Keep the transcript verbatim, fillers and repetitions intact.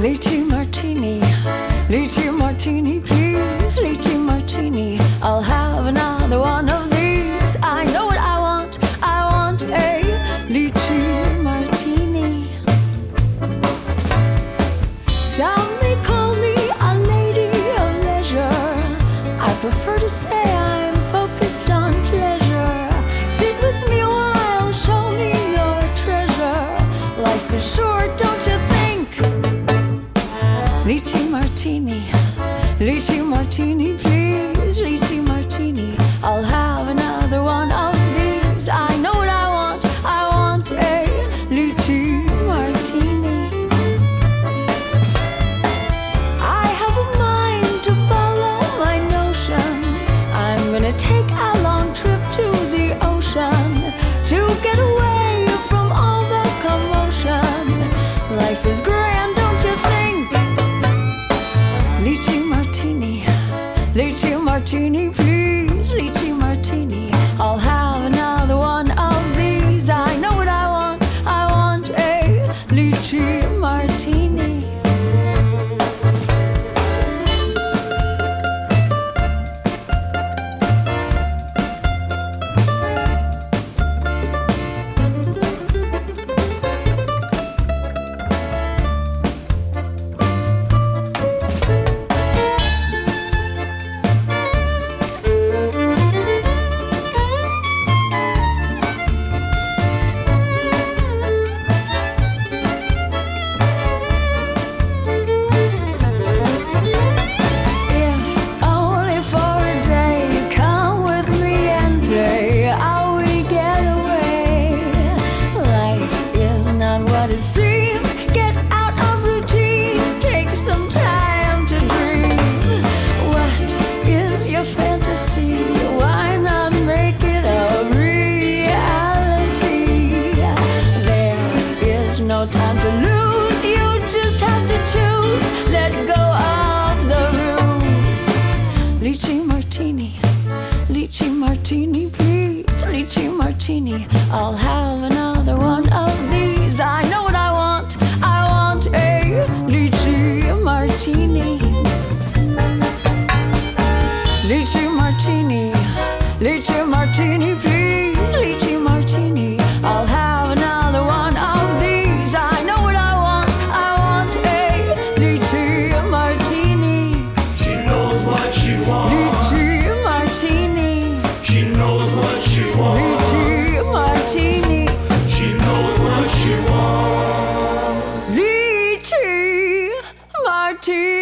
Lychee martini, lychee martini, please. Lychee martini, I'll have another one of these. I know what I want, I want a lychee martini. Some may call me a lady of leisure. I prefer to say I'm focused on pleasure. Sit with me a while, show me your treasure. Life is short, don't you think? Lychee martini, lychee martini, please. Lychee martini, I'll have another one of these. I know what I want, I want a lychee martini. I have a mind to follow my notion. I'm gonna take a long trip to the ocean to get away from all the commotion. Life is grand, don't you think? Lychee martini, lychee martini, please. Lychee martini, I'll have another one of these. I know what I want, I want a lychee martini. Time to lose, you just have to choose. Let go of the rules. Lychee martini, lychee martini, please. Lychee martini, I'll have another one of these. I know what I want, I want a lychee martini. Lychee martini, lychee martini, please. Lychee martini, I'll have another one of these. She knows what she wants. Lychee martini. She knows what she wants. Lychee martini.